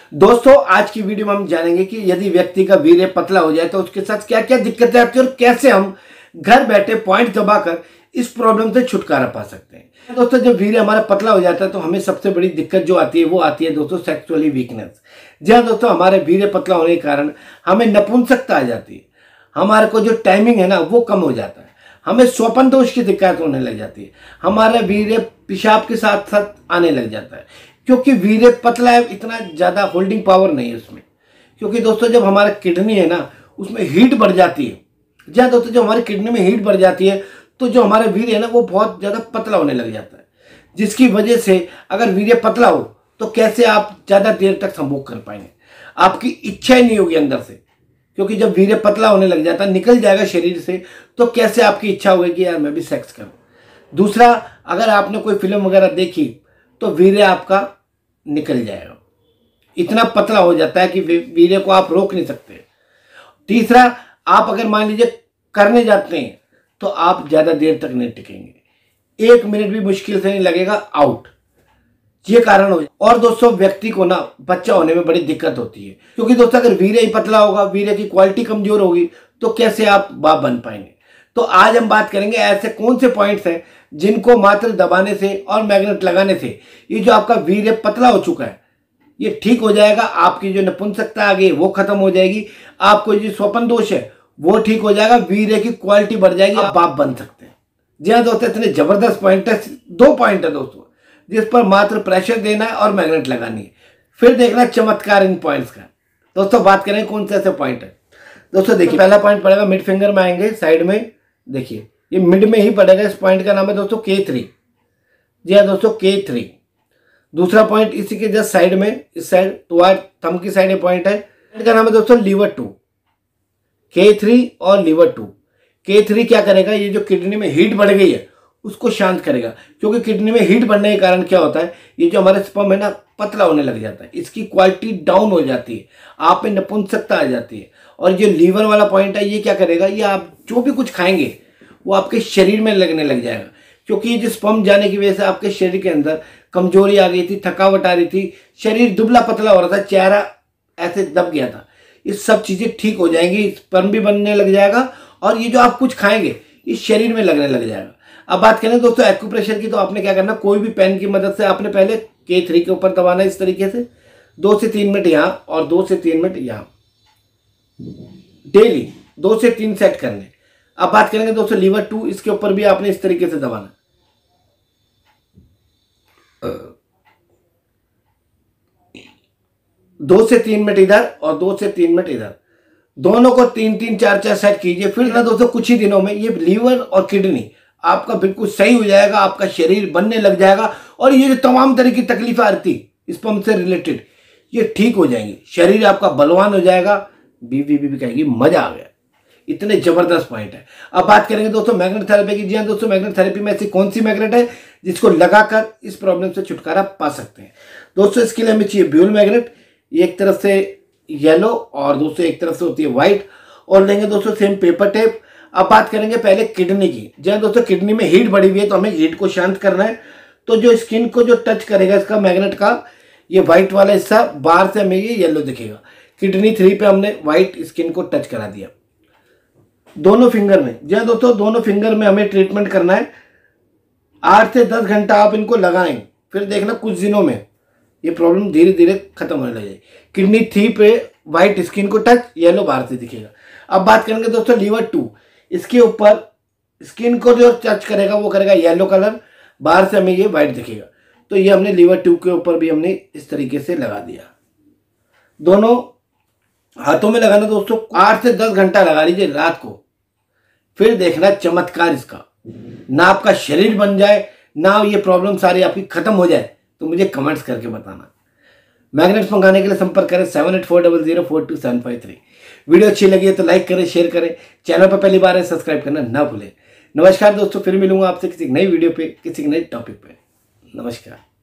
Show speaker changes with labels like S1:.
S1: दोस्तों आज की वीडियो में हम जानेंगे कि यदि व्यक्ति का वीर्य पतला हो जाए तो उसके साथ क्या क्या दिक्कतें आती है और कैसे हम घर बैठे पॉइंट दबाकर इस प्रॉब्लम से छुटकारा पा सकते हैं। दोस्तों जब वीर्य हमारा पतला हो जाता है तो हमें सबसे बड़ी दिक्कत जो आती है वो आती है दोस्तों सेक्सुअली वीकनेस। जी हाँ दोस्तों, हमारे वीर्य पतला होने के कारण हमें नपुंसकता आ जाती है, हमारे को जो टाइमिंग है ना वो कम हो जाता है, हमें स्वपन दोष की दिक्कत होने लग जाती है, हमारा वीर्य पेशाब के साथ साथ आने लग जाता है क्योंकि वीर्य पतला है, इतना ज़्यादा होल्डिंग पावर नहीं है उसमें। क्योंकि दोस्तों जब हमारा किडनी है ना उसमें हीट बढ़ जाती है, जहाँ दोस्तों जब हमारी किडनी में हीट बढ़ जाती है तो जो हमारा वीर्य है ना वो बहुत ज़्यादा पतला होने लग जाता है, जिसकी वजह से अगर वीर्य पतला हो तो कैसे आप ज़्यादा देर तक संभोग कर पाएंगे, आपकी इच्छा ही नहीं होगी अंदर से। क्योंकि जब वीर्य पतला होने लग जाता है, निकल जाएगा शरीर से, तो कैसे आपकी इच्छा होगी कि यार मैं भी सेक्स करूं। दूसरा, अगर आपने कोई फिल्म वगैरह देखी तो वीर्य आपका निकल जाएगा, इतना पतला हो जाता है कि वीर्य को आप रोक नहीं सकते। तीसरा, आप अगर मान लीजिए करने जाते हैं तो आप ज़्यादा देर तक नहीं टिकेंगे, 1 मिनट भी मुश्किल से नहीं लगेगा, आउट, ये कारण हो। और दोस्तों व्यक्ति को ना बच्चा होने में बड़ी दिक्कत होती है क्योंकि दोस्तों अगर वीर्य ही पतला होगा, वीर्य की क्वालिटी कमजोर होगी तो कैसे आप बाप बन पाएंगे। तो आज हम बात करेंगे ऐसे कौन से पॉइंट्स हैं जिनको मात्र दबाने से और मैग्नेट लगाने से ये जो आपका वीर्य पतला हो चुका है ये ठीक हो जाएगा। आपकी जो नपुंसकता आ गई वो खत्म हो जाएगी, आपको जो स्वपन दोष है वो ठीक हो जाएगा, वीर्य की क्वालिटी बढ़ जाएगी, आप बाप बन सकते हैं। जी हाँ दोस्तों, इतने जबरदस्त पॉइंट है, 2 पॉइंट है दोस्तों जिस पर मात्र प्रेशर देना है और मैग्नेट लगानी है। फिर देखना चमत्कार इन पॉइंट्स का। दोस्तों बात करें कौन से ऐसे पॉइंट है। दोस्तों देखिए, पहला पॉइंट पड़ेगा मिड फिंगर में, आएंगे साइड में, देखिए ये मिड में ही पड़ेगा। इस पॉइंट का नाम है दोस्तों K3। जी हाँ दोस्तों K3। दूसरा पॉइंट इसी के जस्ट साइड में, इस साइड थंब की साइड में पॉइंट है, इसका नाम है दोस्तों लीवर 2। K3 और लीवर 2। K3 क्या करेगा, ये जो किडनी में हीट बढ़ गई है उसको शांत करेगा। क्योंकि किडनी में हीट बढ़ने के कारण क्या होता है, ये जो हमारे स्पर्म है ना पतला होने लग जाता है, इसकी क्वालिटी डाउन हो जाती है, आप में नपुंसकता आ जाती है। और जो लीवर वाला पॉइंट है ये क्या करेगा, ये आप जो भी कुछ खाएंगे वो आपके शरीर में लगने लग जाएगा। क्योंकि ये जो स्पर्म जाने की वजह से आपके शरीर के अंदर कमजोरी आ गई थी, थकावट आ रही थी, शरीर दुबला पतला हो रहा था, चेहरा ऐसे दब गया था, ये सब चीजें ठीक हो जाएंगी, स्पर्म भी बनने लग जाएगा और ये जो आप कुछ खाएंगे ये शरीर में लगने लग जाएगा। अब बात करें दोस्तों एक्यूप्रेशर की, तो आपने क्या करना, कोई भी पेन की मदद से आपने पहले K3 के ऊपर दबाना है इस तरीके से, 2 से 3 मिनट यहाँ और 2 से 3 मिनट यहाँ, डेली 2 से 3 सेट करने। अब बात करेंगे दोस्तों लीवर 2, इसके ऊपर भी आपने इस तरीके से दबाना, 2 से 3 मिनट इधर और 2 से 3 मिनट इधर, दोनों को 3-3 4-4 सेट कीजिए। फिर ना दोस्तों कुछ ही दिनों में ये लीवर और किडनी आपका बिल्कुल सही हो जाएगा, आपका शरीर बनने लग जाएगा और ये जो तमाम तरह की तकलीफें आ रही थी स्पर्म से रिलेटेड ये ठीक हो जाएंगी, शरीर आपका बलवान हो जाएगा, बीवी कहेगी मजा आ गया। इतने जबरदस्त पॉइंट है। अब बात करेंगे दोस्तों मैग्नेट थेरेपी की। जी हाँ दोस्तों, मैग्नेट थेरेपी में ऐसी कौन सी मैग्नेट है जिसको लगाकर इस प्रॉब्लम से छुटकारा पा सकते हैं। दोस्तों इसके लिए हमें चाहिए ब्यूल मैग्नेट, एक तरफ से येलो और दूसरे एक तरफ से होती है व्हाइट, और लेंगे दोस्तों सेम पेपर टेप। अब बात करेंगे पहले किडनी की। जहाँ दोस्तों किडनी में हीट बढ़ी हुई है तो हमें हीट को शांत करना है, तो जो स्किन को जो टच करेगा इसका मैग्नेट का ये व्हाइट वाला हिस्सा, बाहर से हमें ये येलो दिखेगा। किडनी 3 पे हमने व्हाइट स्किन को टच करा दिया दोनों फिंगर में। जहाँ दोस्तों दोनों फिंगर में हमें ट्रीटमेंट करना है, 8 से 10 घंटा आप इनको लगाएं, फिर देखना कुछ दिनों में ये प्रॉब्लम धीरे धीरे खत्म होने लगेगी। किडनी 3 पे व्हाइट स्किन को टच, येलो बाहर से दिखेगा। अब बात करेंगे दोस्तों लीवर 2, इसके ऊपर स्किन को जो टच करेगा वो करेगा येलो कलर, बाहर से हमें ये व्हाइट दिखेगा। तो ये हमने लीवर 2 के ऊपर भी हमने इस तरीके से लगा दिया। दोनों हाथों में लगाना दोस्तों 8 से 10 घंटा लगा लीजिए रात को, फिर देखना चमत्कार इसका, ना आपका शरीर बन जाए ना ये प्रॉब्लम सारी आपकी खत्म हो जाए, तो मुझे कमेंट्स करके बताना। मैग्नेट्स मंगाने के लिए संपर्क करें 7840042753। वीडियो अच्छी लगी है तो लाइक करें, शेयर करें, चैनल पर पहली बार है सब्सक्राइब करना ना भूलें। नमस्कार दोस्तों, फिर मिलूंगा आपसे किसी नई वीडियो पे, किसी नए टॉपिक पे। नमस्कार।